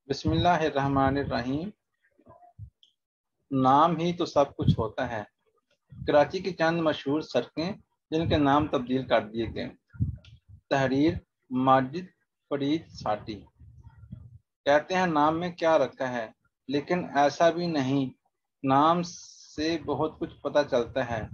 بسم اللہ الرحمن الرحیم۔ نام ہی تو سب کچھ ہوتا ہے۔ کراچی کی چند مشہور سڑکیں جن کے نام تبدیل کر دیے گئے۔ تحریر ماجد فرید ساٹی۔ کہتے ہیں نام میں کیا رکھا ہے، لیکن ایسا بھی نہیں، نام سے بہت کچھ پتہ چلتا ہے۔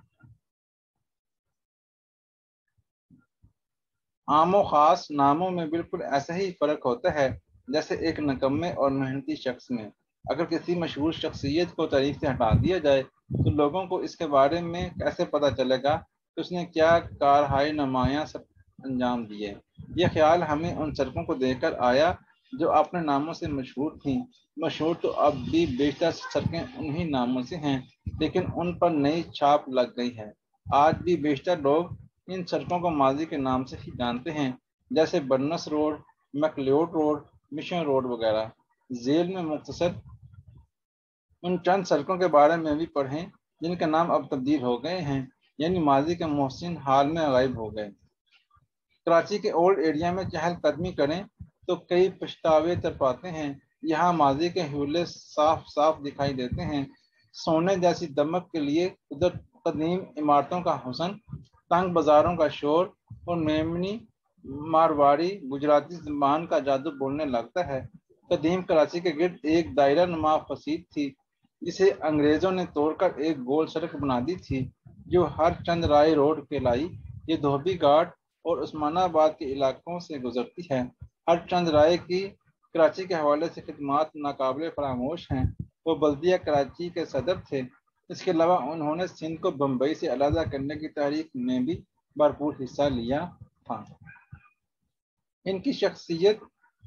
عام و خاص ناموں میں بالکل ایسا ہی فرق ہوتا ہے جیسے ایک نکمے اور محنتی شخص میں۔ اگر کسی مشہور شخصیت کو تاریخ سے ہٹا دیا جائے تو لوگوں کو اس کے بارے میں کیسے پتہ چلے گا کہ اس نے کیا کارہائے نمایاں انجام دیے۔ یہ خیال ہمیں ان سڑکوں کو دیکھ کر آیا جو اپنے ناموں سے مشہور تھیں۔ مشہور تو اب بھی بیشتر سڑکیں انہی ناموں سے ہیں، لیکن ان پر نئی چھاپ لگ گئی ہے۔ آج بھی بیشتر لوگ ان سڑکوں کو ماضی کے نام سے ہی جانتے ہیں، جیسے Burns road, McLeod road, mission road وغیرہ۔ ذیل میں مختصر ان چند سڑکوں کے بارے میں بھی پڑھیں جن کے نام اب تبدیل ہو گئے ہیں، یعنی ماضی کے محسن حال میں غائب ہو گئے۔ کراچی کے اولڈ ایریا میں چہل قدمی کریں تو کئی پچھتاوے تر پاتے ہیں۔ یہاں ماضی کے حولے صاف صاف دکھائی دیتے ہیں۔ سونے جیسی دمک کے لیے ادھر قدیم عمارتوں کا حسن، تنگ بازاروں کا شور اور میمنی مارواڑی گجراتی زبان کا جادو بولنے لگتا ہے۔ قدیم کراچی کے گرد ایک دائرہ نما فسید تھی جسے انگریزوں نے توڑ کر ایک گول سڑک بنا دی تھی جو ہر چند رائے روڈ کہلائی۔ یہ دھوبی گھاٹ اور عثمان آباد کے علاقوں سے گزرتی ہے۔ ہر چند رائے کی کراچی کے حوالے سے خدمات ناقابل فراموش ہیں۔ وہ بلدیہ کراچی کے صدر تھے۔ اس کے علاوہ انہوں نے سندھ کو بمبئی سے علیحدہ کرنے کی تحریک میں بھی بھرپور حصہ لیا تھا۔ ان کی شخصیت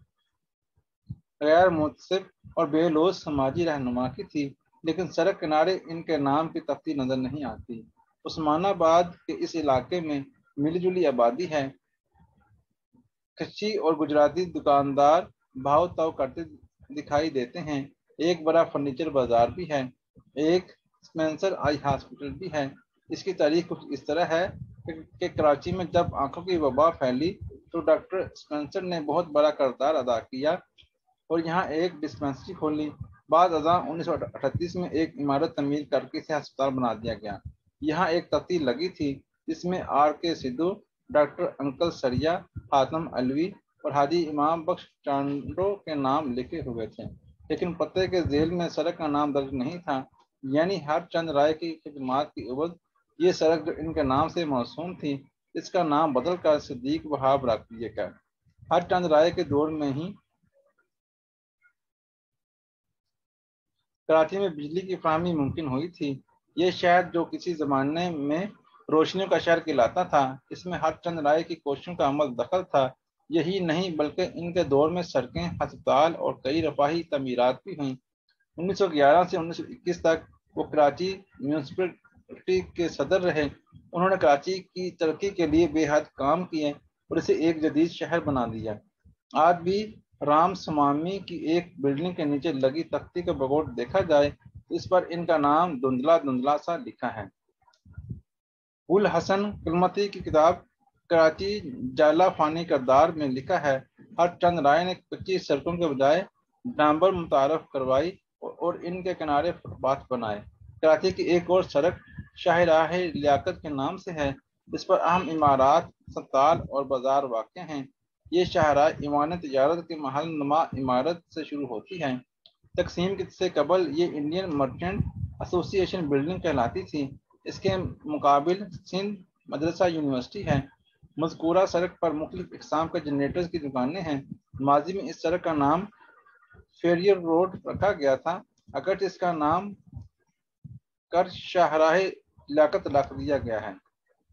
غیر متعصب اور بے لوث سماجی رہنما کی تھی، لیکن سڑک کنارے ان کے نام کی تختی نظر نہیں آتی۔ عثمان آباد کے اس علاقے میں ملی جلی آبادی ہے۔ کچھی اور گجراتی دکاندار بھاؤ تاؤ کرتے دکھائی دیتے ہیں۔ ایک بڑا فرنیچر بازار بھی ہے۔ ایک اسپینسر آئی ہاسپٹل بھی ہے۔ اس کی تاریخ کچھ اس طرح ہے کہ کراچی میں جب آنکھوں کی وبا پھیلی تو ڈاکٹر اسپینسر نے بہت بڑا کردار ادا کیا اور یہاں ایک ڈسپینسری کھولی۔ بعد ازاں 1938 میں ایک عمارت تعمیر کر کے اسے ہسپتال بنا دیا گیا۔ یہاں ایک تختی لگی تھی جس میں آر کے سدھو، ڈاکٹر انکل سریا، حاتم علوی اور حاجی امام بخش چانڈو کے نام لکھے ہوئے تھے، لیکن پتے کے ذیل میں سڑک کا نام درج نہیں تھا، یعنی ہر چند رائے کی خدمات کی عوض یہ سڑک جو ان کے نام سے موسوم تھی اس کا نام بدل کر صدیق وہاب رکھ دیا گیا۔ ہر چند رائے کے دور میں ہی کراچی میں بجلی کی فراہمی ممکن ہوئی تھی۔ یہ شہر جو کسی زمانے میں روشنیوں کا شہر کہلاتا تھا، اس میں ہر چند رائے کی کوششوں کا عمل دخل تھا۔ یہی نہیں بلکہ ان کے دور میں سڑکیں، ہسپتال اور کئی رفاہی تعمیرات بھی ہوئیں۔ 1911 سے 1921 تک وہ کراچی میونسپلٹی کے صدر رہے۔ انہوں نے کراچی کی ترقی کے لیے بے حد کام کیے اور اسے ایک جدید شہر بنا دیا۔ آج بھی رام سوامی کی ایک بلڈنگ کے نیچے لگی تختی کا بورڈ دیکھا جائے تو اس پر ان کا نام دھندلا دھندلا سا لکھا ہے۔ الحسن کلمتی کی کتاب کراچی جائلہ فانی کردار میں لکھا ہے، ہر چند رائے نے کچی سڑکوں کے بجائے ڈامبر متعارف کروائی اور ان کے کنارے فٹ پاتھ بنائے۔ کراچی کی ایک اور سڑک شاہراہ لیاقت کے نام سے ہے، جس پر اہم عمارات، ہسپتال اور بازار واقع ہیں۔ یہ شاہراہ ایوان تجارت کے محل نما عمارت سے شروع ہوتی ہے۔ تقسیم سے قبل یہ انڈین مرچنٹ ایسوسی ایشن بلڈنگ کہلاتی تھی۔ اس کے مقابل سندھ مدرسہ یونیورسٹی ہے۔ مذکورہ سڑک پر مختلف اقسام کے جنریٹرز کی دکانیں ہیں۔ ماضی میں اس سڑک کا نام فیریئر روڈ رکھا گیا تھا، اگرچہ اس کا نام کر شاہراہ لیاقت رکھ دیا گیا ہے،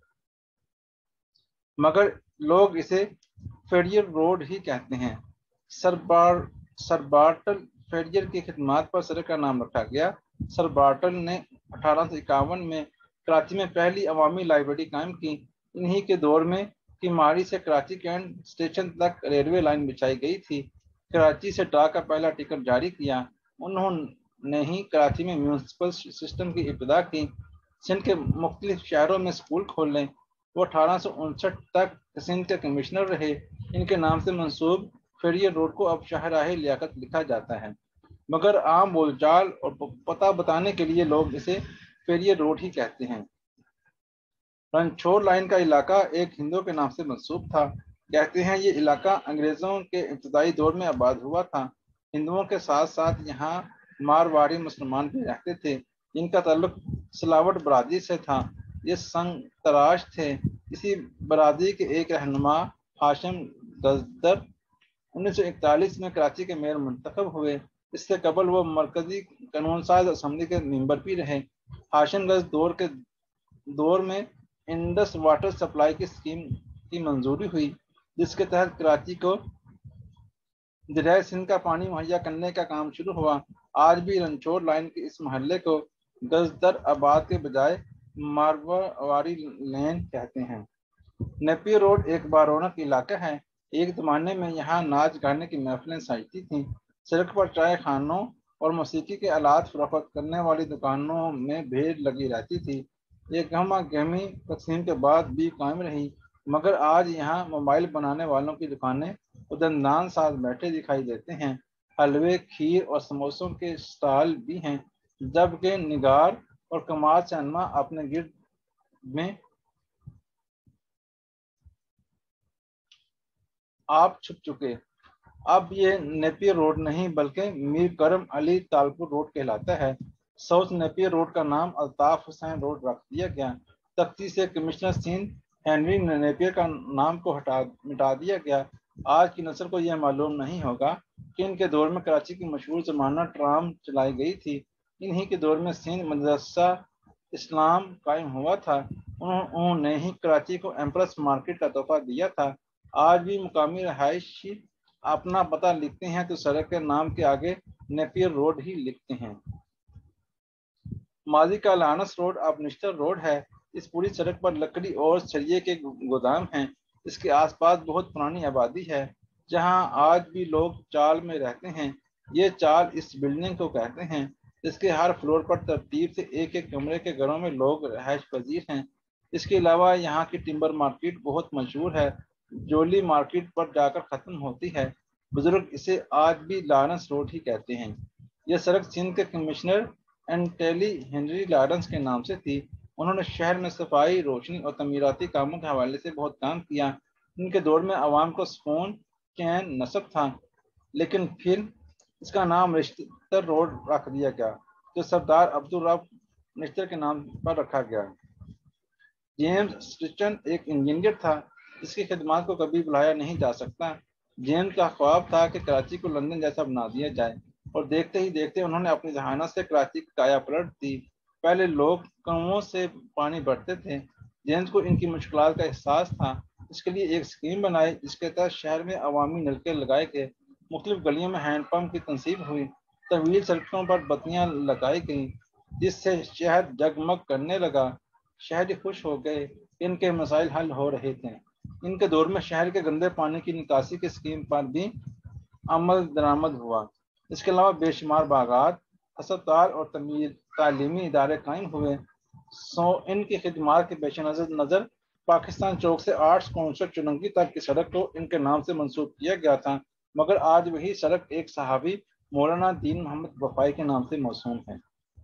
مگر لوگ اسے فیریئر روڈ ہی کہتے ہیں۔ سر بارٹل فیریئر کی خدمات پر سڑک کا نام رکھا گیا۔ سر بارٹل نے 1851 میں کراچی میں پہلی عوامی لائبریری قائم کی۔ انہی کے دور میں کیماری سے کراچی کینٹ اسٹیشن تک ریلوے لائن بچھائی گئی تھی۔ کراچی سے ڈاک کا پہلا ٹکٹ جاری کیا۔ انہوں نے ہی کراچی میں میونسپل سسٹم کی ابتدا کی۔ سندھ کے مختلف شہروں میں اسکول کھولے۔ وہ 1859 تک سندھ کے کمشنر رہے۔ ان کے نام سے منسوب فیریئر روڈ کو اب شاہراہ لیاقت لکھا جاتا ہے، مگر عام بول چال اور پتہ بتانے کے لیے لوگ اسے فیریئر روڈ ہی کہتے ہیں۔ رنچھوڑ لائن کا علاقہ ایک ہندو کے نام سے منسوب تھا۔ کہتے ہیں یہ علاقہ انگریزوں کے ابتدائی دور میں آباد ہوا تھا۔ ہندوؤں کے ساتھ ساتھ یہاں مارواڑی مسلمان بھی رہتے تھے، جن کا تعلق سلاوٹ برادری سے تھا۔ یہ سنگ تراش تھے۔ اسی برادری کے ایک رہنما ہاشم گزدر 1941 میں کراچی کے میئر منتخب ہوئے۔ اس سے قبل وہ مرکزی قانون ساز اسمبلی کے ممبر بھی رہے۔ ہاشم گز دور میں انڈس واٹر سپلائی کی اسکیم کی منظوری ہوئی، جس کے تحت کراچی کو دریائے سندھ کا پانی مہیا کرنے کا کام شروع ہوا۔ آج بھی رنچوڑ لائن کے اس محلے کو گزدر آباد کے بجائے مارواڑی لین کہتے ہیں۔ نیپیر روڈ ایک بارونق علاقہ ہے۔ ایک زمانے میں یہاں ناچ گانے کی محفلیں سجتی تھیں۔ سڑک پر چائے خانوں اور موسیقی کے آلات فروخت کرنے والی دکانوں میں بھیڑ لگی رہتی تھی۔ یہ گہما گہمی تقسیم کے بعد بھی قائم رہی، مگر آج یہاں موبائل بنانے والوں کی دکانیں اور دندان ساز بیٹھے دکھائی دیتے ہیں۔ حلوے، کھیر اور سموسوں کے اسٹال بھی ہیں، جبکہ نگار اور کمال سینما اپنے گرد میں آپ چھپ چکے۔ اب یہ نیپیر روڈ نہیں بلکہ میر کرم علی تالپور روڈ کہلاتا ہے۔ ساؤتھ نیپیر روڈ کا نام الطاف حسین روڈ رکھ دیا گیا۔ تختی سے کمشنر سندھ ہنری نیپیر کا نام کو مٹا دیا گیا۔ آج کی نسل کو یہ معلوم نہیں ہوگا کہ ان کے دور میں کراچی کی مشہور زمانہ ٹرام چلائی گئی تھی۔ انہی کے دور میں سندھ مدرسہ اسلام قائم ہوا تھا۔ انہوں نے ہی کراچی کو ایمپریس مارکیٹ کا تحفہ دیا تھا۔ آج بھی مقامی رہائشی اپنا پتہ لکھتے ہیں تو سڑک کے نام کے آگے نیپیر روڈ ہی لکھتے ہیں۔ ماضی کا لانس روڈ اب نشتر روڈ ہے۔ اس پوری سڑک پر لکڑی اور سریے کے گودام ہیں۔ اس کے آس پاس بہت پرانی آبادی ہے، جہاں آج بھی لوگ چال میں رہتے ہیں۔ یہ چال اس بلڈنگ کو کہتے ہیں۔ اس کے ہر فلور پر ترتیب سے ایک ایک کمرے کے گھروں میں لوگ رہائش پذیر ہیں۔ اس کے علاوہ یہاں کی ٹمبر مارکیٹ بہت مشہور ہے، جولی مارکیٹ پر جا کر ختم ہوتی ہے۔ بزرگ اسے آج بھی لارنس روڈ ہی کہتے ہیں۔ یہ سڑک سندھ کے کمشنر انٹیلی ہنری لارنس کے نام سے تھی۔ انہوں نے شہر میں صفائی، روشنی اور تعمیراتی کاموں کے حوالے سے بہت کام کیا۔ ان کے دور میں عوام کو سکون، چین نصب تھا، لیکن پھر اس کا نام نشتر روڈ رکھ دیا گیا، جو سردار عبدالرب نشتر کے نام پر رکھا گیا۔ جیمز اسٹچن ایک انجینئر تھا، جس کی خدمات کو کبھی بھلایا نہیں جا سکتا۔ جیمز کا خواب تھا کہ کراچی کو لندن جیسا بنا دیا جائے، اور دیکھتے ہی دیکھتے انہوں نے اپنی ذہانت سے کراچی کی کایا پلٹ دی۔ پہلے لوگ کنوؤں سے پانی بھرتے تھے۔ جیمز کو ان کی مشکلات کا احساس تھا۔ اس کے لیے ایک اسکیم بنائی، جس کے تحت شہر میں عوامی نلکے لگائے گئے۔ مختلف گلیوں میں ہینڈ پمپ کی تنصیب ہوئی۔ طویل سڑکوں پر بتیاں لگائی گئیں، جس سے شہر جگمگ کرنے لگا۔ شہری خوش ہو گئے کہ ان کے مسائل حل ہو رہے تھے۔ ان کے دور میں شہر کے گندے پانی کی نکاسی کی اسکیم پر بھی عمل درآمد ہوا۔ اس کے علاوہ بے شمار باغات، ہسپتال اور تعلیمی ادارے قائم ہوئے۔ ان کی خدمات کے پیش نظر پاکستان چوک سے آرٹس کونسل چننگی تک کی سڑک کو ان کے نام سے منسوب کیا گیا تھا، مگر آج وہی سڑک ایک صحابی مولانا دین محمد وفائی کے نام سے موسوم ہے۔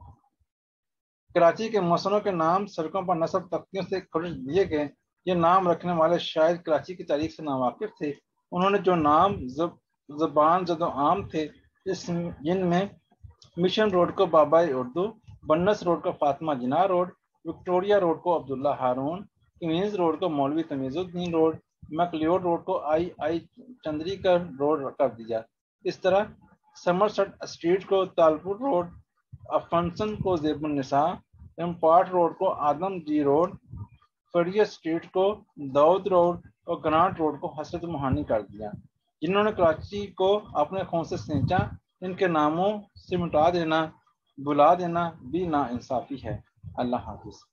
کراچی کے موسموں کے نام سڑکوں پر نصب تختیوں سے خرچ دیے گئے۔ یہ نام رکھنے والے شاید کراچی کی تاریخ سے ناواقف تھے۔ انہوں نے جو نام زبان زد و عام تھے، جن میں مشن روڈ کو بابائے اردو، بنس روڈ کو Fatima Jinnah road, Victoria road کو عبداللہ ہارون، کوئنز روڈ کو مولوی تمیز الدین روڈ، میکلیوڈ روڈ کو آئی چندریکر روڈ کر دیا۔ اس طرح سمرسٹ اسٹریٹ کو تالپور روڈ، افنسن کو زیب النساء، امپارٹ روڈ کو آدم جی روڈ، فریہ اسٹریٹ کو داؤد روڈ اور گرانٹ روڈ کو حسرت موہانی کر دیا۔ جنہوں نے کراچی کو اپنے خون سے سینچا، ان کے ناموں سے مٹا دینا، بلا دینا بھی نا انصافی ہے۔ اللہ حافظ۔